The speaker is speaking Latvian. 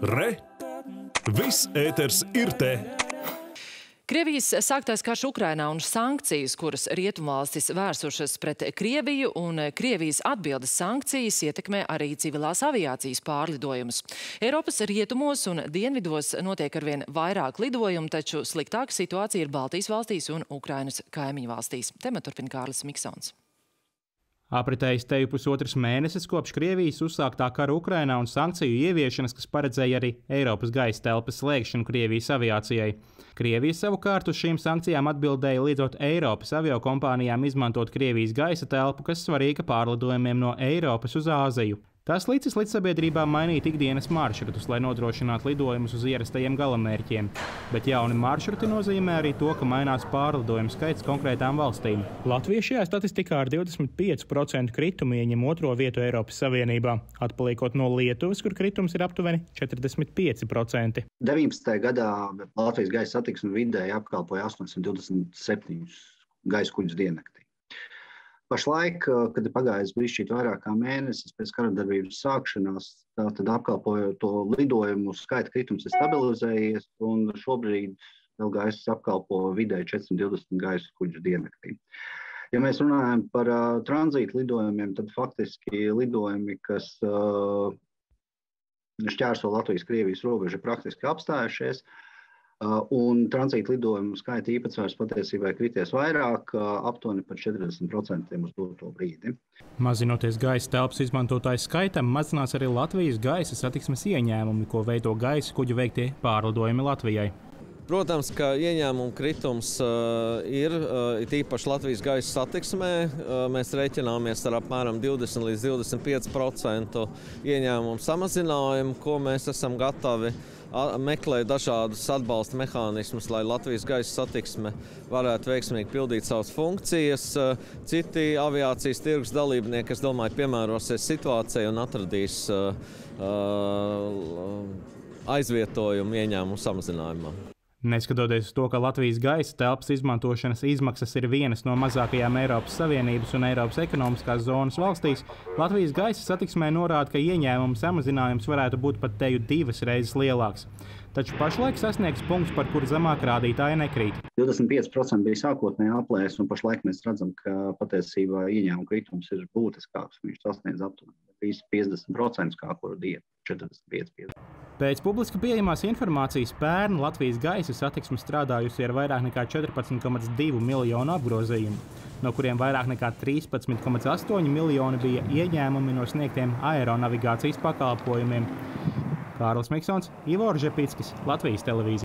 Re! Viss ēters ir te! Krievijas sāktais karš Ukrainā un sankcijas, kuras rietumvalstis vērsušas pret Krieviju un Krievijas atbildes sankcijas ietekmē arī civilās aviācijas pārlidojumus. Eiropas rietumos un dienvidos notiek arvien vairāk lidojumu, taču sliktāka situācija ir Baltijas valstīs un Ukrainas kaimiņu valstīs. Tematu turpina Kārlis Miksons. Apritējis teju pusotras mēnesis kopš Krievijas uzsāktā kara Ukrainā un sankciju ieviešanas, kas paredzēja arī Eiropas gaisa telpas slēgšanu Krievijas aviācijai. Krievija savukārt uz šīm sankcijām atbildēja liedzot Eiropas aviokompānijām izmantot Krievijas gaisa telpu, kas svarīga pārlidojumiem no Eiropas uz Āziju. Tas licis līdz sabiedrībām mainīt ikdienas maršrutus, lai nodrošinātu lidojumus uz ierastajiem galamērķiem. Bet jauni maršruti nozīmē arī to, ka mainās pārlidojumu skaits konkrētām valstīm. Latvija šajā statistikā ar 25% kritumu ieņem otro vietu Eiropas Savienībā, atpaliekot no Lietuvas, kur kritums ir aptuveni 45%. 19. gadā Latvijas gaisa satiksme vidēji apkalpoja 827 gaisa kuģus diennaktī. Pašlaik, kad ir pagājis bišķīt vairāk kā mēnesis pēc karadarbības sākšanās, tad apkalpojot to lidojumu skaita kritums ir stabilizējies, un šobrīd vēl gaisa apkalpo vidēji 420 gaisa kuģus diennaktī. Ja mēs runājam par tranzītu lidojumiem, tad faktiski lidojumi, kas šķērso Latvijas-Krievijas robežu, ir praktiski apstājušies. Un tranzīta lidojumu skaita īpatsvars patiesībā krities vairāk, aptuveni par 40% uz doto brīdi. Mazinoties gaisa telpas izmantotāju skaitam, mazinās arī Latvijas gaisa satiksmes ieņēmumi, ko veido gaisa kuģu veiktie pārlidojumi Latvijai. Protams, ka ieņēmumu kritums ir īpaši Latvijas gaisa satiksmē. Mēs rēķināmies ar apmēram 20 līdz 25% ieņēmumu samazinājumu, ko mēs esam gatavi meklēt dažādus atbalsta mehānismus, lai Latvijas gaisa satiksme varētu veiksmīgi pildīt savas funkcijas. Citi aviācijas tirgus dalībnieki, es domāju, piemērosies situācijai un atradīs aizvietojumu ieņēmumu samazinājumam. Neskatoties uz to, ka Latvijas gaisa telpas izmantošanas izmaksas ir vienas no mazākajām Eiropas Savienības un Eiropas ekonomiskās zonas valstīs, Latvijas gaisa satiksmē norāda, ka ieņēmumu samazinājums varētu būt pat teju 2 reizes lielāks. Taču pašlaik sasniegs punkts, par kuru zemāk rādītāji nekrīt. 25% bija sākotnējā aplēse, un pašlaik mēs redzam, ka patiesībā ieņēmuma kritums ir būtiskāks. Viņš sasniedz aptuveni 50% kā kuru dienu, 45%. Pēc publiski pieejamās informācijas pērn Latvijas gaisa satiksme strādājusi ar vairāk nekā 14,2 miljonu apgrozījumu, no kuriem vairāk nekā 13,8 miljoni bija ieņēmumi no sniegtiem aeronavigācijas pakalpojumiem. Kārlis Miksons, Ivo Žepickis, Latvijas televīzija.